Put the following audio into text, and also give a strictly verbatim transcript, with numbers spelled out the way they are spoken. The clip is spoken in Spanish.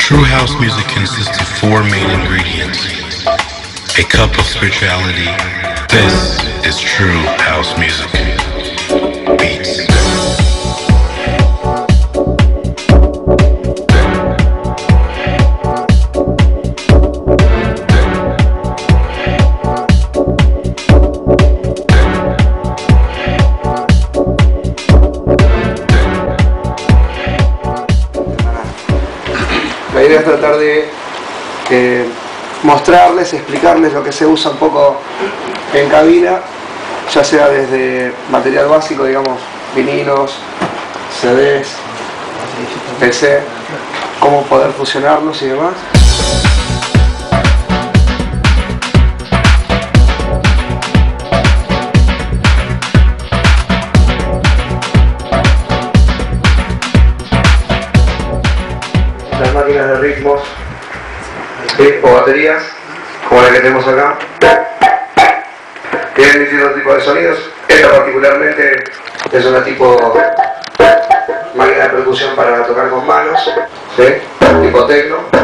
True house music consists of four main ingredients. A cup of spirituality. This is true house music. Beats. La idea es tratar de eh, mostrarles, explicarles lo que se usa un poco en cabina, ya sea desde material básico, digamos, vinilos, C Ds, P C, cómo poder fusionarlos y demás. Las máquinas de ritmos, ¿sí? O baterías, como la que tenemos acá, tienen distintos tipos de sonidos. Esta particularmente es una tipo máquina de percusión para tocar con manos, ¿sí? Tipo tecno.